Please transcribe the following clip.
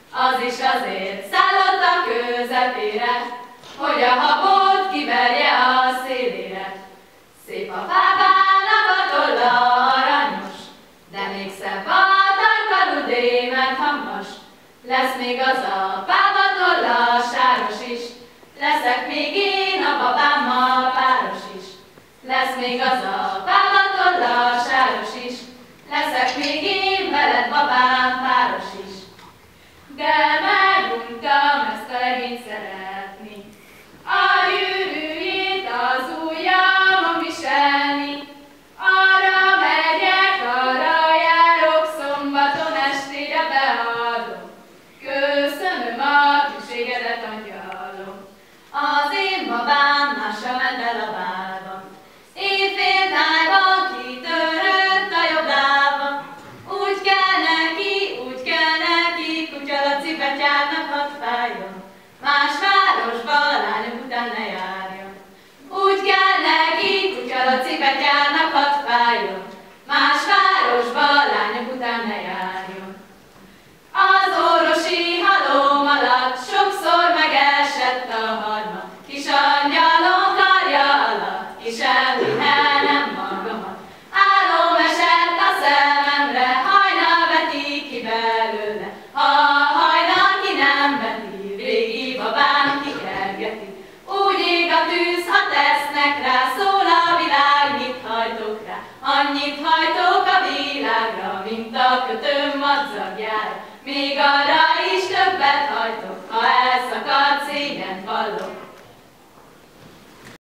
Az is azért szállott a közepére, hogy a habot kiverje a szélére. Szép a pápának a tolla aranyos, de még szebb a tarkalú démet hammas. Lesz még az a pápa tolla sáros is, leszek még én a babámmal páros is. Lesz még az a pápa tolla sáros is, leszek még én veled babám páros is. De meguntam ezt a legényt szeretni, a gyűrűjét az ujjamon viselni. Arra megyek, arra járok, szombaton estére beadom. Köszönöm a hűségedet, angyalom. Az én babám másra ment el a várba, éjféltájban kitörött a jobb lába. Úgy kell neki, Kutyalaci betyárnak hadd fájjon, más városba lányok után ne járjon. Úgy kell neki, Kutyalaci betyárnak hadd fájjon, más városba lányok után ne járjon. Az orvosi halom alatt sokszor megesett a harma, kis angyalom karja alatt, és elvihelnem magamat. Álom esett a szememre, hajnal veti ki belőle, ha hajnal ki nem veti, régi babám kikergeti. Úgy ég a tűz, ha tesznek rá, szól a világ, mit hajtok rá, annyit hajtok a világra, mint a kötőm madzagjára, még arra is